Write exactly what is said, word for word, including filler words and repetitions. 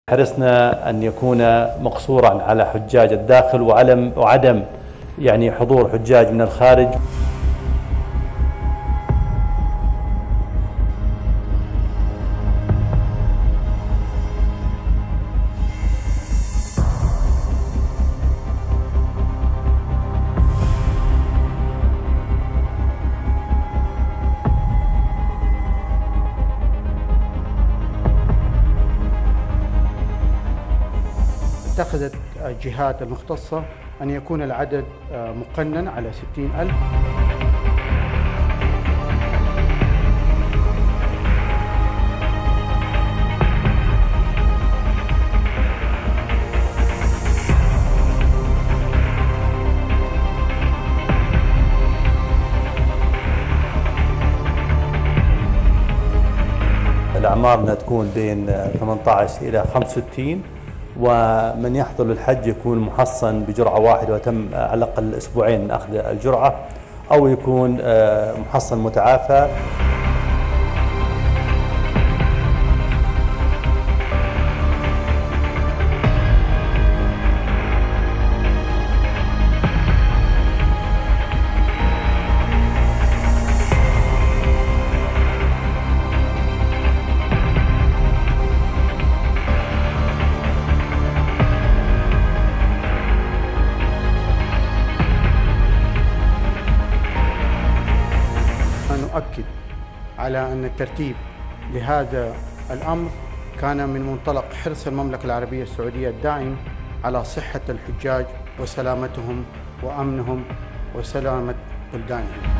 حرصنا أن يكون مقصورا على حجاج الداخل وعلم وعدم يعني حضور حجاج من الخارج. اتخذت الجهات المختصة أن يكون العدد مقنن على ستين ألف. الأعمار أنها تكون بين ثمانية عشر إلى خمسة وستين، ومن يحضر للحج يكون محصن بجرعة واحدة وتم على الأقل أسبوعين من أخذ الجرعة، أو يكون محصن متعافى. نؤكد على أن الترتيب لهذا الأمر كان من منطلق حرص المملكة العربية السعودية الدائم على صحة الحجاج وسلامتهم وأمنهم وسلامة بلدانهم.